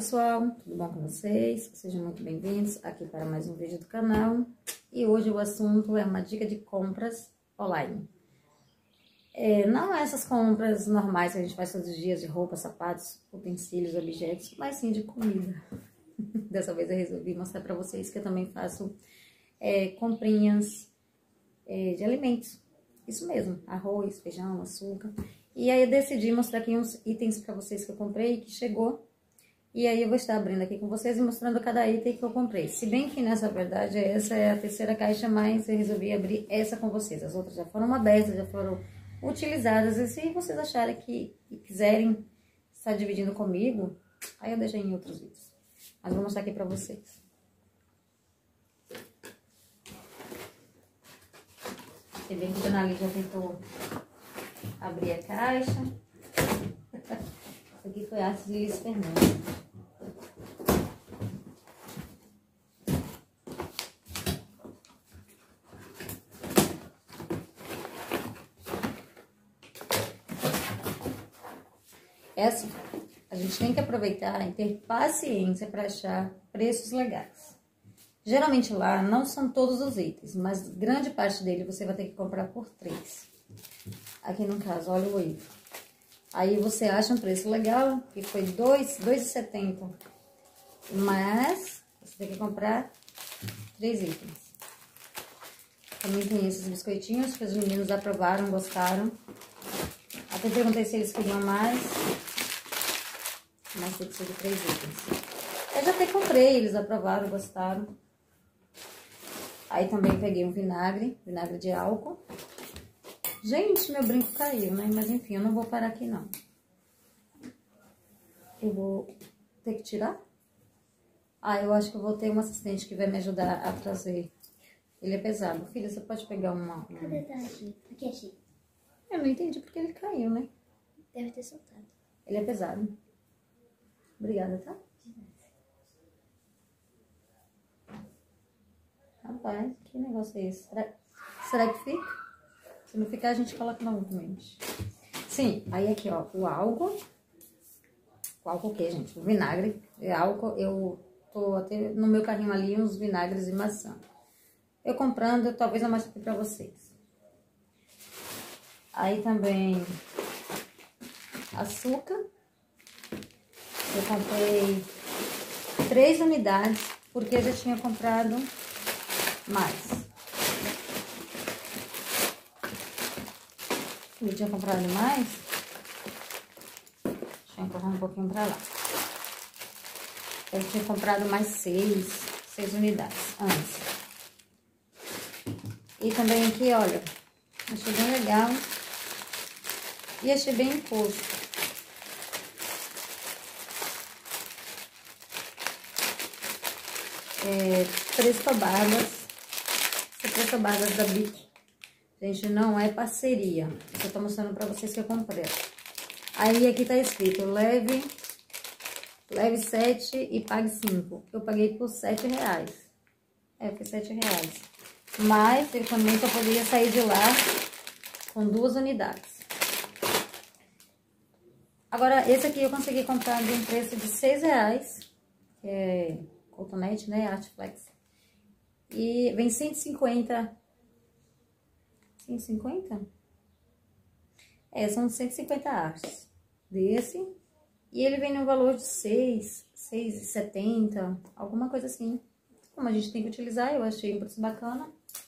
pessoal, tudo bom com vocês? Sejam muito bem-vindos aqui para mais um vídeo do canal. E hoje o assunto é uma dica de compras online. Não essas compras normais que a gente faz todos os dias de roupas, sapatos, utensílios, objetos, mas sim de comida. Dessa vez eu resolvi mostrar para vocês que eu também faço comprinhas de alimentos. Isso mesmo, arroz, feijão, açúcar. E aí eu decidi mostrar aqui uns itens para vocês que eu comprei, que chegou. E aí eu vou estar abrindo aqui com vocês e mostrando cada item que eu comprei. Se bem que nessa verdade essa é a terceira caixa, mas eu resolvi abrir essa com vocês. As outras já foram abertas, já foram utilizadas. E se vocês acharem que quiserem estar dividindo comigo, aí eu deixo em outros vídeos. Mas vou mostrar aqui pra vocês. Se bem que a Dona Lídia já tentou abrir a caixa. Isso aqui foi a arte de Liz Fernandes. A gente tem que aproveitar e ter paciência para achar preços legais. Geralmente lá não são todos os itens, mas grande parte dele você vai ter que comprar por 3. Aqui no caso, olha o oito. Aí você acha um preço legal, que foi R$ 2,70. Mas você tem que comprar 3 itens. Também tem esses biscoitinhos que os meninos aprovaram, gostaram. Até perguntei se eles queriam mais. Mas tem que ser de 3 itens. Eu já até comprei, eles aprovaram, gostaram. Aí também peguei um vinagre de álcool. Gente, meu brinco caiu, né? Mas enfim, eu não vou parar aqui, não. Eu vou ter que tirar? Eu acho que eu vou ter um assistente que vai me ajudar a trazer. Ele é pesado. Filha, você pode pegar uma... Cadê Tati? Aqui, achei. Eu não entendi porque ele caiu, né? Deve ter soltado. Ele é pesado. Obrigada, tá? Rapaz, que negócio é esse? Será que fica? Se não ficar, a gente coloca na outra mesmo. Sim, aí aqui, ó, o álcool. O álcool o quê, gente? O vinagre. Álcool, eu tô até no meu carrinho ali uns vinagres de maçã. Eu comprando, talvez eu mostre aqui pra vocês. Aí também açúcar. Eu comprei 3 unidades, porque eu já tinha comprado mais. Eu tinha comprado mais. Deixa eu empurrar um pouquinho pra lá. Eu tinha comprado mais 6 unidades antes. E também aqui, olha, achei bem legal. E achei bem em custo. Presto-barbas. Esse presto-barbas da Bic. Gente, não é parceria. Eu tô mostrando pra vocês que eu comprei. Aí aqui tá escrito, leve 7 e pague 5. Eu paguei por R$7. Foi R$7. Mas eu também só poderia sair de lá com 2 unidades. Agora, esse aqui eu consegui comprar de um preço de R$6. Que é cotonete, né? Artflex. E vem 150. 150? São 150 artes desse. E ele vem no valor de 6,70, alguma coisa assim. Como a gente tem que utilizar, eu achei um preço bacana.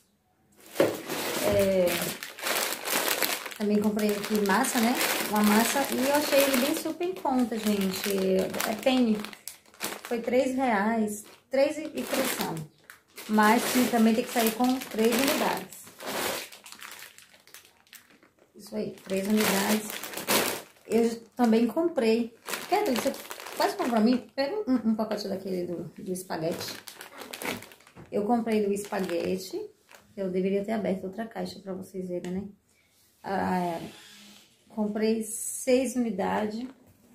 Também comprei aqui massa, né? Uma massa e eu achei ele bem super em conta, gente. É penny. Foi R$3, 3 e fração. Mas também tem que sair com 3 unidades. Isso aí, 3 unidades. Eu também comprei. Kathleen, você faz comprar pra mim? Pega um pacote daquele do espaguete. Eu comprei do espaguete. Eu deveria ter aberto outra caixa pra vocês verem, né? Comprei 6 unidades.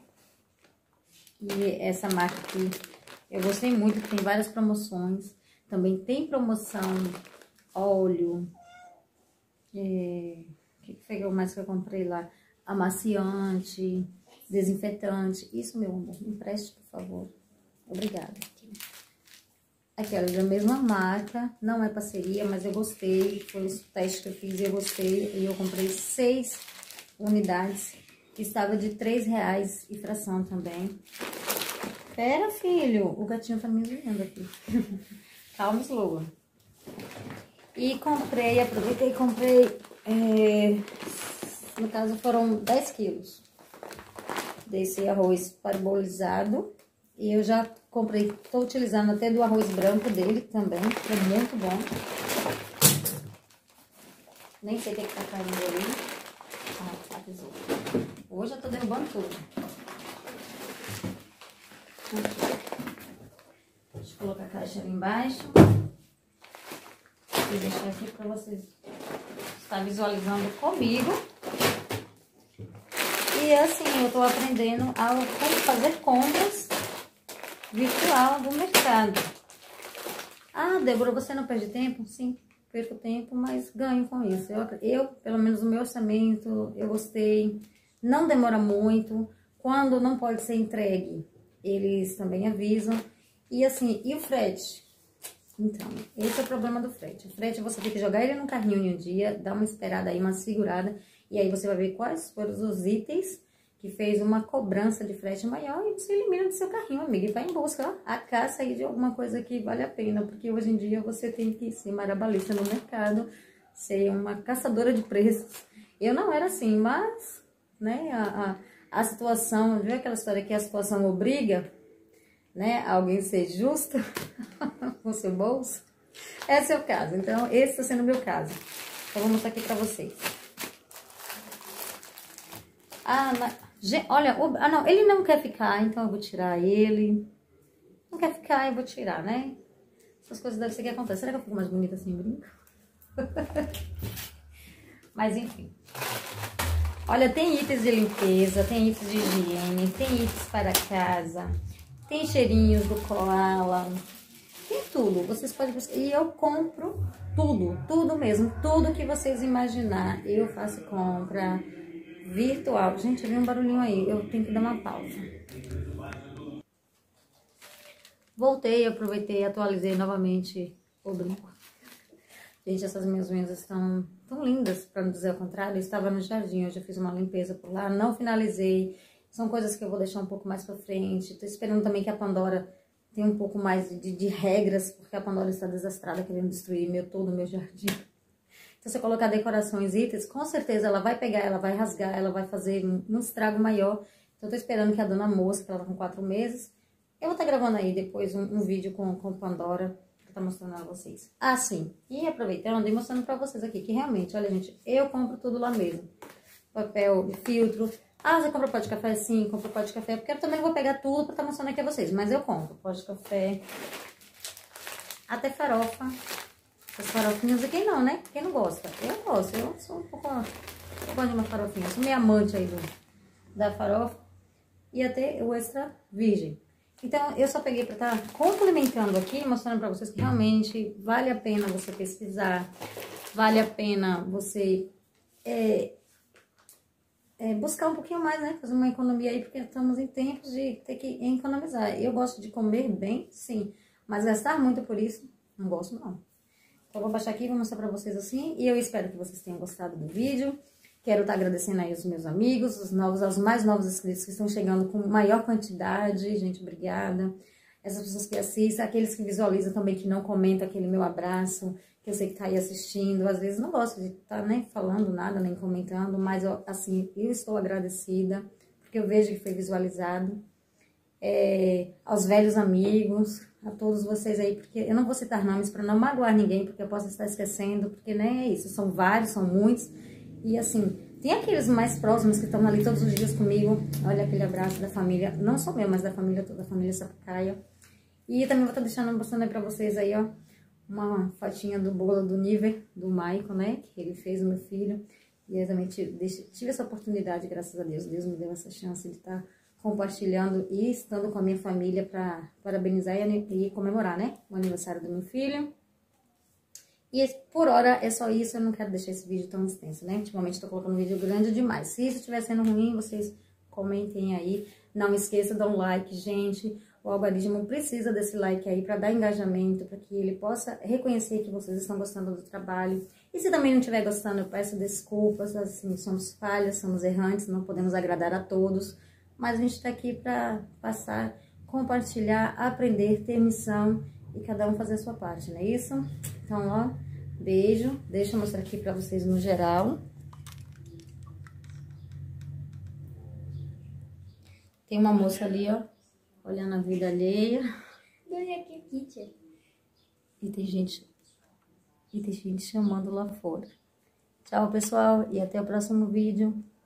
E essa marca aqui, eu gostei muito, tem várias promoções. Também tem promoção óleo. O que foi mais que eu comprei lá? Amaciante, desinfetante. Isso, meu amor, me empreste, por favor. Obrigada. Aqui, olha, da mesma marca, não é parceria, mas eu gostei. Foi os testes que eu fiz e eu gostei. E eu comprei 6 unidades. Estava de R$3 e fração também. Pera, filho, o gatinho tá me vendo aqui. Calma, slogan. E comprei, aproveitei e comprei, no caso foram 10 quilos desse arroz parbolizado. E eu já comprei, tô utilizando até do arroz branco dele também, que é muito bom. Nem sei o que tá caindo ali. Ah, tá tesoura. Hoje eu tô derrubando tudo. Deixa eu colocar a caixa ali embaixo. E deixar aqui para vocês estar visualizando comigo. E assim, eu tô aprendendo a como fazer compras virtual do mercado. Ah, Débora, você não perde tempo? Sim, perco tempo, mas ganho com isso. Eu pelo menos no meu orçamento, eu gostei. Não demora muito. Quando não pode ser entregue, eles também avisam. E assim, e o frete? Então, esse é o problema do frete. O frete, você tem que jogar ele no carrinho em um dia, dar uma esperada aí, uma segurada, e aí você vai ver quais foram os itens que fez uma cobrança de frete maior e você elimina do seu carrinho, amiga, e vai em busca, ó, a caça aí de alguma coisa que vale a pena, porque hoje em dia você tem que ser marabalista no mercado, ser uma caçadora de preços. Eu não era assim, mas, né, a situação, viu aquela história que a situação obriga, né, alguém ser justo com seu bolso? Esse é o caso. Então, esse está sendo o meu caso. Então, vou mostrar aqui pra vocês. Olha, não, ele não quer ficar, então eu vou tirar ele. Não quer ficar, eu vou tirar, né? Essas coisas devem ser que acontecem. Será que eu fico mais bonita sem brinco? Mas, enfim. Olha, tem itens de limpeza, tem itens de higiene, tem itens para casa, tem cheirinhos do Koala, tem tudo. Vocês podem buscar. E eu compro tudo, tudo mesmo, tudo que vocês imaginar. Eu faço compra virtual. Gente, eu vi um barulhinho aí, eu tenho que dar uma pausa. Voltei, aproveitei, atualizei novamente o brinco. Gente, essas minhas unhas estão tão lindas, para não dizer o contrário. Eu estava no jardim, hoje eu fiz uma limpeza por lá, não finalizei. São coisas que eu vou deixar um pouco mais pra frente. Tô esperando também que a Pandora tenha um pouco mais de regras, porque a Pandora está desastrada, querendo destruir todo o meu jardim. Então, se eu colocar decorações, itens, com certeza ela vai pegar, ela vai rasgar, ela vai fazer um estrago maior. Então, eu tô esperando que a dona moça, que ela tá com 4 meses, eu vou estar gravando aí depois um vídeo com Pandora, pra estar mostrando a vocês. Ah, sim. E aproveitando e mostrando pra vocês aqui, que realmente, olha, gente, eu compro tudo lá mesmo. Papel, filtro. Ah, você compra pó de café? Sim, compro pó de café, porque eu também não vou pegar tudo pra estar mostrando aqui a vocês, mas eu compro pó de café, até farofa. As farofinhas, e quem não, né? Quem não gosta? Eu gosto, eu sou um pouco... Eu gosto de uma farofinha, sou meio amante aí da farofa. E até o extra virgem. Então, eu só peguei pra estar complementando aqui, mostrando pra vocês que realmente vale a pena você pesquisar. Vale a pena você buscar um pouquinho mais, né? Fazer uma economia aí, porque estamos em tempos de ter que economizar. Eu gosto de comer bem, sim. Mas gastar muito por isso, não gosto não. Então, eu vou baixar aqui e vou mostrar pra vocês assim. E eu espero que vocês tenham gostado do vídeo. Quero estar agradecendo aí os meus amigos, os mais novos inscritos que estão chegando com maior quantidade. Gente, obrigada. Essas pessoas que assistem, aqueles que visualizam também, que não comentam aquele meu abraço, que eu sei que tá aí assistindo. Às vezes não gosto de estar nem falando nada, nem comentando, mas assim, eu estou agradecida, porque eu vejo que foi visualizado. Aos velhos amigos, a todos vocês aí, porque eu não vou citar nomes para não magoar ninguém, porque eu posso estar esquecendo, porque nem é isso, são vários, são muitos, e assim, tem aqueles mais próximos que estão ali todos os dias comigo. Olha aquele abraço da família, não só meu, mas da família toda, a família Sapucaia. E também vou estar deixando, mostrando aí pra vocês aí, ó, uma fotinha do bolo do Niver, do Maicon, né, que ele fez, o meu filho, e eu também tive essa oportunidade, graças a Deus, Deus me deu essa chance de estar compartilhando e estando com a minha família para parabenizar e comemorar, né, o aniversário do meu filho. E por hora é só isso, eu não quero deixar esse vídeo tão extenso, né? Ultimamente estou colocando um vídeo grande demais. Se isso estiver sendo ruim, vocês comentem aí. Não esqueça, dá um like, gente. O algoritmo precisa desse like aí para dar engajamento, para que ele possa reconhecer que vocês estão gostando do trabalho. E se também não estiver gostando, eu peço desculpas, assim, somos falhas, somos errantes, não podemos agradar a todos. Mas a gente está aqui para passar, compartilhar, aprender, ter missão e cada um fazer a sua parte, não é isso? Então, ó, beijo. Deixa eu mostrar aqui para vocês no geral. Tem uma moça ali, ó, olhando a vida alheia. E tem gente chamando lá fora. Tchau, pessoal, e até o próximo vídeo.